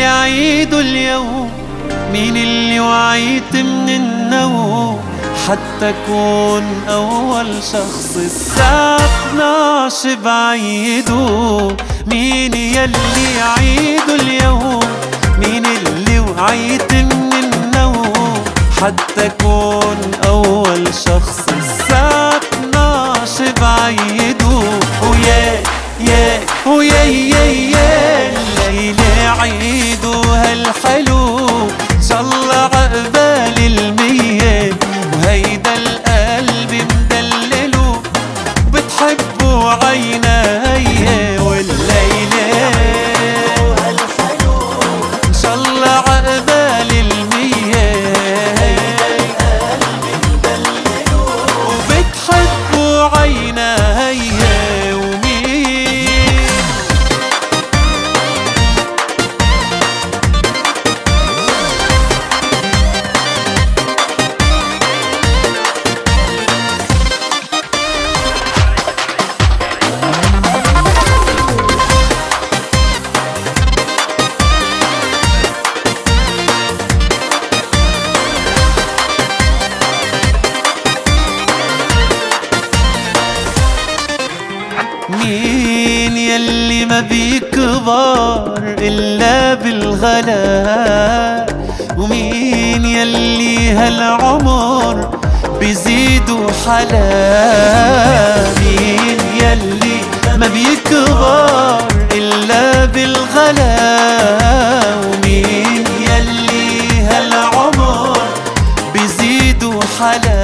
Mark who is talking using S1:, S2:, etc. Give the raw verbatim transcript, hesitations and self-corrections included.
S1: يعيدوا اليوم؟ مين اللي وعيت من النوم حتى أكون أول شخص؟ الساعة اتناشر بعيدوا. مين يلي يعيدوا اليوم؟ مين اللي وعيت من النوم حتى أكون أول شخص؟ الساعة اتناشر بعيدوا. ويا يا ويا يا يا الليلة عيدوا هالحلو، إن شاء الله عقبال المية، وهيدا القلب مدلله وبتحبه عيني. والليلة هالحلو إن شاء الله عقبال المية، هيدا القلب مدلله وبتحبه عيني. مين يلي ما بيكبر إلا بالغلا؟ ومين يلي هالعمر بيزيدوا حلا؟ مين يلي ما بيكبر إلا بالغلا؟ ومين يلي هالعمر بيزيدوا حلا؟